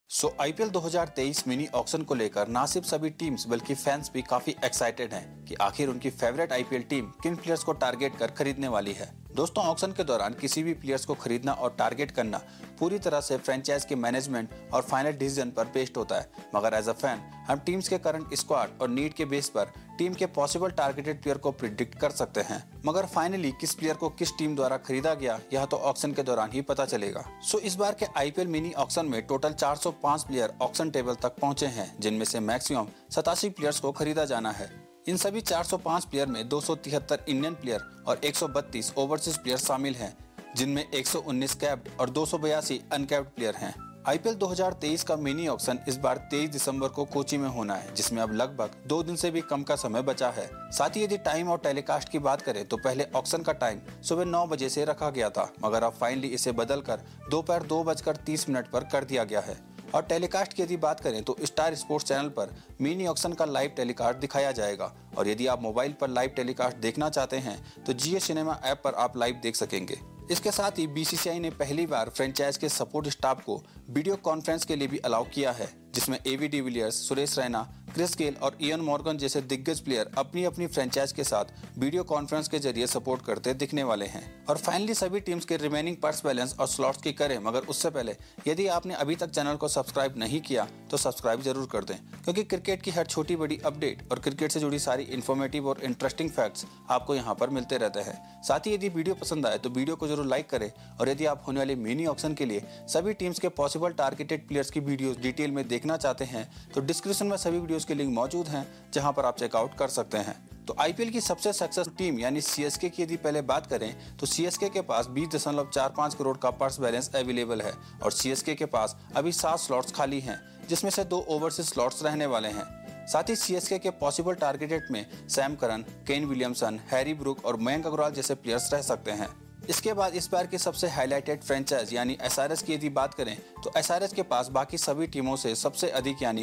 IPL 2023 mini auction को लेकर ना सिर्फ सभी टीम्स बल्कि फैंस भी काफी एक्साइटेड हैं कि आखिर उनकी फेवरेट आईपीएल टीम किन प्लेयर्स को टारगेट कर खरीदने वाली है। दोस्तों, ऑक्शन के दौरान किसी भी प्लेयर्स को खरीदना और टारगेट करना पूरी तरह से फ्रेंचाइज के मैनेजमेंट और फाइनल डिसीजन पर बेस्ड होता है, मगर एज अ फैन हम टीम्स के करंट स्क्वाड और नीड के बेस पर टीम के पॉसिबल टारगेटेड प्लेयर को प्रिडिक्ट कर सकते हैं। मगर फाइनली किस प्लेयर को किस टीम द्वारा खरीदा गया यह तो ऑक्शन के दौरान ही पता चलेगा। इस बार के आईपीएल मिनी ऑक्शन में टोटल 405 प्लेयर ऑक्शन टेबल तक पहुंचे हैं, जिनमें से मैक्सिमम 87 प्लेयर्स को खरीदा जाना है। इन सभी 405 प्लेयर में 273 इंडियन प्लेयर और 132 ओवरसीज प्लेयर शामिल हैं, जिनमें 119 कैप्ड और 282 अनकैप्ड प्लेयर हैं। आईपीएल 2023 का मिनी ऑक्शन इस बार 23 दिसंबर को कोची में होना है, जिसमें अब लगभग 2 दिन से भी कम का समय बचा है। साथ ही यदि टाइम और टेलीकास्ट की बात करें तो पहले ऑक्शन का टाइम सुबह 9 बजे से रखा गया था, मगर अब फाइनली इसे बदलकर दोपहर 2:30 पर कर दिया गया है। और टेलीकास्ट की यदि बात करें तो स्टार स्पोर्ट्स चैनल पर मिनी ऑक्शन का लाइव टेलीकास्ट दिखाया जाएगा, और यदि आप मोबाइल पर लाइव टेलीकास्ट देखना चाहते हैं तो जियो सिनेमा ऐप पर आप लाइव देख सकेंगे। इसके साथ ही बीसीसीआई ने पहली बार फ्रेंचाइज के सपोर्ट स्टाफ को वीडियो कॉन्फ्रेंस के लिए भी अलाउ किया है, जिसमें AB de Villiers, Suresh Raina, Chris Gayle और इयन मॉर्गन जैसे दिग्गज प्लेयर अपनी अपनी फ्रेंचाइज के साथ वीडियो कॉन्फ्रेंस के जरिए सपोर्ट करते दिखने वाले हैं। और फाइनली सभी टीम्स के रिमेनिंग पर्स बैलेंस और स्लॉट्स की करें, मगर उससे पहले यदि आपने अभी तक चैनल को सब्सक्राइब नहीं किया तो सब्सक्राइब जरूर कर दें, क्योंकि क्रिकेट की हर छोटी बड़ी अपडेट और क्रिकेट से जुड़ी सारी इन्फॉर्मेटिव और इंटरेस्टिंग फैक्ट्स आपको यहाँ पर मिलते रहते हैं। साथ ही यदि वीडियो पसंद आए तो वीडियो को जरूर लाइक करें, और यदि आप होने वाले मिनी ऑक्शन के लिए सभी टीम्स के पॉसिबल टारगेटेड प्लेयर्स की वीडियोस डिटेल में देखना चाहते हैं तो डिस्क्रिप्शन में सभी वीडियोस के लिंक मौजूद हैं, जहां पर आप चेकआउट कर सकते हैं। तो आईपीएल की सबसे सक्सेसफुल टीम यानी सीएसके की यदि पहले बात करें तो सीएसके के पास 20.45 करोड़ का पर्स बैलेंस अवेलेबल है, और सीएसके के पास अभी 7 स्लॉट्स खाली हैं, जिसमें से 2 ओवरसीज स्लॉट्स रहने वाले हैं। साथ ही सीएसके के पॉसिबल टारगेटेड में Sam Curran, Kane Williamson, Harry Brook और मयंक अग्रवाल जैसे प्लेयर्स रह सकते हैं। इसके बाद इस बार की सबसे हाईलाइटेड फ्रेंचाइज यानी एसआरएच की यदि बात करें तो एसआरएच के पास बाकी सभी टीमों से सबसे अधिक यानी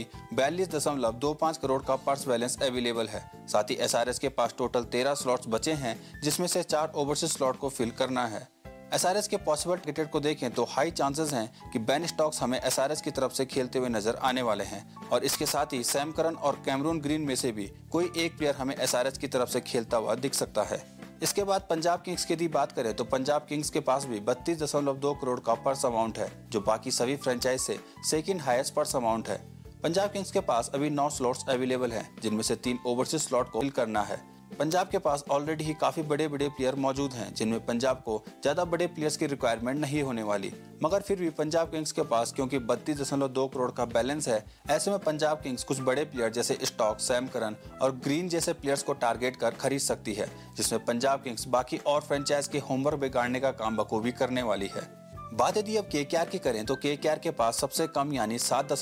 42.25 करोड़ का पर्स बैलेंस अवेलेबल है। साथ ही एसआरएच के पास टोटल 13 स्लॉट्स बचे हैं, जिसमें से 4 ओवरसीज स्लॉट को फिल करना है। एसआरएच के पॉसिबल टिकट को देखें तो हाई चांसेस हैं कि बेन स्टोक्स हमें एसआरएच की तरफ से खेलते हुए नजर आने वाले हैं, और इसके साथ ही सैम करन और कैमरून ग्रीन में से भी कोई एक प्लेयर हमें एसआरएच की तरफ से खेलता हुआ दिख सकता है। इसके बाद पंजाब किंग्स की यदि बात करें तो पंजाब किंग्स के पास भी 32.2 करोड़ का पर्स अमाउंट है, जो बाकी सभी फ्रेंचाइज से सेकंड हाईएस्ट पर्स अमाउंट है। पंजाब किंग्स के पास अभी 9 स्लॉट्स अवेलेबल हैं, जिनमें से 3 ओवरसीज स्लॉट को फिल करना है। पंजाब के पास ऑलरेडी ही काफी बड़े बड़े प्लेयर मौजूद हैं, जिनमें पंजाब को ज्यादा बड़े प्लेयर्स की रिक्वायरमेंट नहीं होने वाली, मगर फिर भी पंजाब किंग्स के पास क्योंकि 32.2 करोड़ का बैलेंस है, ऐसे में पंजाब किंग्स कुछ बड़े प्लेयर जैसे स्टॉक, सैम करन और ग्रीन जैसे प्लेयर्स को टारगेट कर खरीद सकती है, जिसमें पंजाब किंग्स बाकी और फ्रेंचाइज के होमवर्क बिगाड़ने का काम बखूबी करने वाली है। बात यदि अब केकेआर की करें तो केकेआर के पास सबसे कम यानी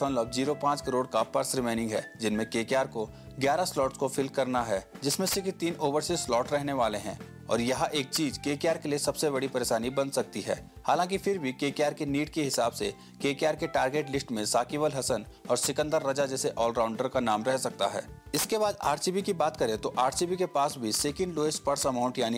7.05 करोड़ का पर्स रिमेनिंग है, जिनमें केकेआर को 11 स्लॉट्स को फिल करना है, जिसमें से कि 3 ओवरसीज स्लॉट रहने वाले हैं। और यह एक चीज केकेआर के लिए सबसे बड़ी परेशानी बन सकती है। हालांकि फिर भी केकेआर के नीड के हिसाब से केकेआर के टारगेट लिस्ट में साकिब अल हसन और सिकंदर रजा जैसे ऑलराउंडर का नाम रह सकता है। इसके बाद आरसीबी की बात करें तो आरसीबी के पास भी सेकंड लोएस्ट पर्स अमाउंट यानी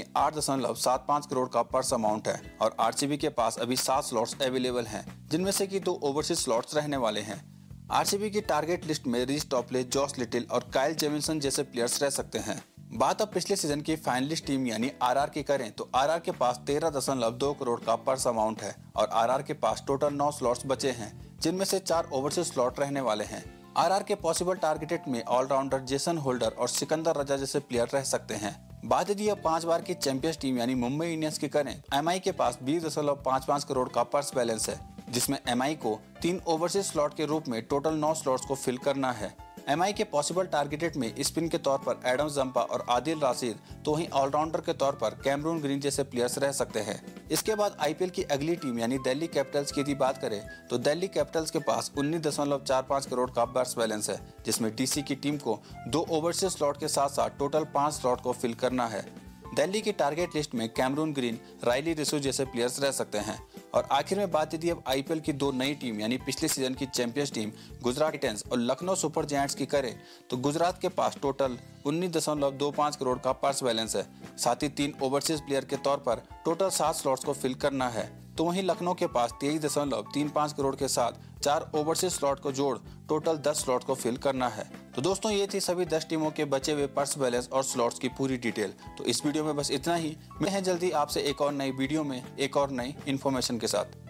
8.75 करोड़ का पर्स अमाउंट है, और आरसीबी के पास अभी 7 स्लॉट्स अवेलेबल हैं, जिनमें से कि 2 ओवरसीज स्लॉट्स रहने वाले हैं। आरसीबी की टारगेट लिस्ट में रीस टॉपले, जॉस लिटिल और काइल जेमिसन जैसे प्लेयर्स रह सकते हैं। बात अब पिछले सीजन की फाइनलिस्ट टीम यानी आरआर की करें तो आरआर के पास 13.2 करोड़ का पर्स अमाउंट है, और आरआर के पास टोटल 9 स्लॉट्स बचे हैं, जिनमें से 4 ओवरसीज स्लॉट रहने वाले हैं। आरआर के पॉसिबल टारगेटेड में ऑलराउंडर जेसन होल्डर और सिकंदर रजा जैसे प्लेयर रह सकते हैं। बात यदि अब 5 बार की चैंपियंस टीम यानी मुंबई इंडियंस की करें, एमआई के पास 20.55 करोड़ का पर्स बैलेंस है, जिसमें एमआई को 3 ओवरसीज स्लॉट के रूप में टोटल 9 स्लॉट्स को फिल करना है। एमआई के पॉसिबल टारगेटेड में स्पिन के तौर पर एडम जंपा और आदिल राशिद, तो वहीं ऑलराउंडर के तौर पर कैमरून ग्रीन जैसे प्लेयर्स रह सकते हैं। इसके बाद आईपीएल की अगली टीम यानी दिल्ली कैपिटल्स की यदि बात करें तो दिल्ली कैपिटल्स के पास 19.45 करोड़ का पर्स बैलेंस है, जिसमें डीसी की टीम को 2 ओवरसीज स्लॉट के साथ साथ टोटल 5 स्लॉट को फिल करना है। दिल्ली की टारगेट लिस्ट में कैमरून ग्रीन, राइली रिसू जैसे प्लेयर्स रह सकते हैं। और आखिर में बात यदि अब आईपीएल की 2 नई टीम यानी पिछले सीजन की चैंपियंस टीम गुजरात टाइटंस और लखनऊ सुपर जायंट्स की करें तो गुजरात के पास टोटल 19.25 करोड़ का पर्स बैलेंस है। साथ ही 3 ओवरसीज प्लेयर के तौर पर टोटल 7 स्लॉट्स को फिल करना है। तो वहीं लखनऊ के पास 23.35 करोड़ के साथ 4 ओवरसीज स्लॉट को जोड़ टोटल 10 स्लॉट को फिल करना है। तो दोस्तों ये थी सभी 10 टीमों के बचे हुए पर्स बैलेंस और स्लॉट्स की पूरी डिटेल। तो इस वीडियो में बस इतना ही। मिलते हैं जल्दी आपसे एक और नई वीडियो में एक और नई इन्फॉर्मेशन के साथ।